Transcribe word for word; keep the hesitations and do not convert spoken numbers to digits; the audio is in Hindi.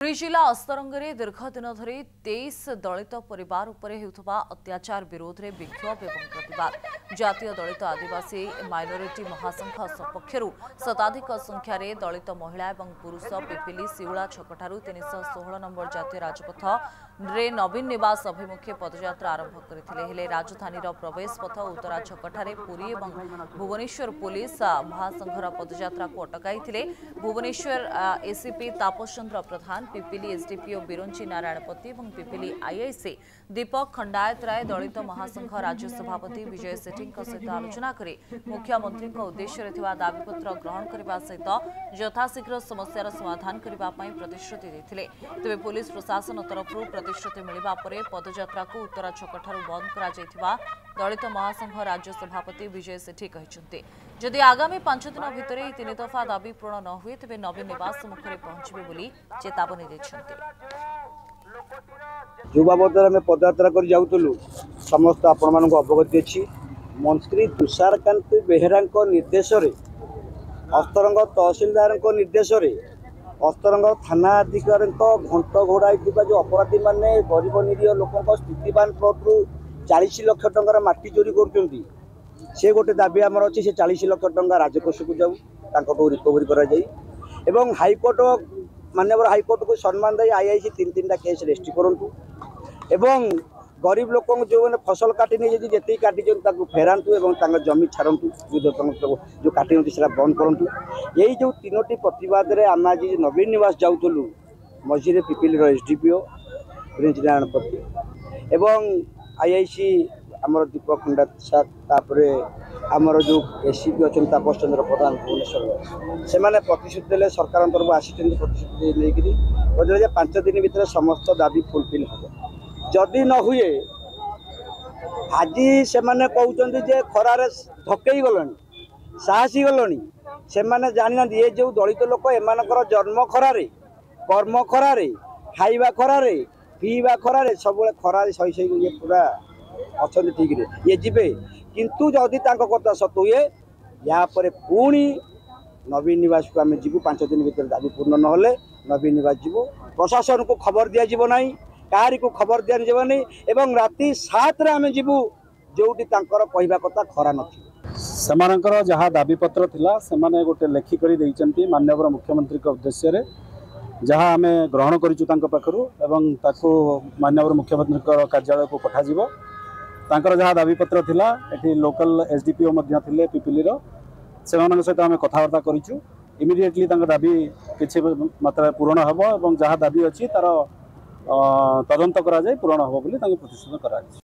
पुरी जिला अस्तरंगे दीर्घ दिन धरी तेईस दलित परिवार उपरे हेउथबा अत्याचार विरोध में विक्षोभ एवं प्रतिवाद जातीय दलित आदिवासी माइनोरिटी महासंघ सपक्षर शताधिक संख्यार दलित महिला और पुरुष पिपिली सिउला छकठारू तीन सौ षोह नंबर जातीय राजपथ रे नवीन निवास अभिमुखे पदयात्रा आरंभ करते राजधानी प्रवेश पथ उत्तरा छकठारे पुरी और भुवनेश्वर पुलिस महासंघर पदयात्रा को अटकाई भुवनेश्वर एसीपी तापस चंद्र प्रधान पिपिली एसडीपीओ बिरंची नारायणपति और पिपिली आईआईसी दीपक खंडायत राय दलित महासंघ राज्य सभापति विजय सेठी सहित आलोचना कर मुख्यमंत्री उद्देश्य दाबीपत्र ग्रहण करने सहित यथाशीघ्र समस्यार समाधान करने प्रतिश्रुति देते तेज पुलिस प्रशासन तरफ प्रतिश्रुति मिलवा पर पदयात्रा को उत्तरा छकठारू बंद करा दलित महासंघ राज्य सभापति विजय सेठी कहते जदि आगामी पांच दिन भितर तीन दफा दाबी पूर्ण न हुए तेज नवीन निवास मुखर पहुंचे बोली चेतावनी देते। जो बाबद आम पदयात्रा कर जाऊलु समस्त आपण मान अवगत अच्छी मंत्री तुषारकांत बेहेरा निर्देश अस्तरंग तहसिलदार निर्देश अस्तरंग थाना अधिकारी घंट घोड़ाई जो अपराधी माने गरीब निरीह लोक स्थितिवान प्लट्रु चालीस लाख टंकार माटी चोरी कर से गोटे दाबी आमर अच्छी से चालीस लाख टंका राजकोष को जाऊ रिकवरी कर हाइकोर्ट माननीय हाइकोर्ट को सम्मान दे आईआईसी तीन तीन टा केस रेजिस्ट्री करूँ एवं गरीब लोक जो मैंने फसल काटी नहीं जी काटी फेरातु जमी छाड़ू जो काटी से बंद करूँ यही जो तीनो प्रतिवाद में आम आज नवीन निवास जाऊलु मझे पिपिल एसडीपीओ बिरंची नारायणपति एवं आईआईसी आमर दीपक खंडा सार तापर आमर जो एसीपी अच्छा तापस चंद्र प्रधान भुवनेश्वर से मैंने प्रतिश्रुति देले सरकार तरफ आसी प्रतिश्रुति नहीं पांच दिन भितर समस्त दाबी फुलफिल हम जदि न हुए आज से मैंने कहते जे खरारे धकई गल साहसी गलनी से मैंने जाना ये जो दलित लोक एम जन्म खरारे कर्म खरारे खाइबा खरारे पीवा खरारे सब खरारे सही सही ये पूरा अच्छा ठीक ये जीवे किंतु जदि कथा सत हुए या पुणी नवीन निवास को आम जीवु पांच दिन भीतर दाबी पूर्ण न नवीन निवास जीवु प्रशासन को खबर दि जाव ना कहारी को खबर दि जावनी एवं राति सात आम जीवु जोटी कहवा कथा खरा न जहाँ दाबीपत्र थिला सेमाने गोटे लेखिक माननीय मुख्यमंत्री उद्देश्य जहाँ आम ग्रहण करूँ एवं ताकू माननीय मुख्यमंत्री कार्यालय को पठाଯିव तांकर जहाँ दाबीपत्र थिला एठी लोकल एसडीपीओ मध्य थिले पिपिलीर से सहित आम कथबार्ता करूँ इमिडिएटली दाबी किसी मात्रा पूरण हम और जहाँ दाबी अच्छी तार तदंत करा जाए पूरण हम बोली प्रतिश्रुत करा।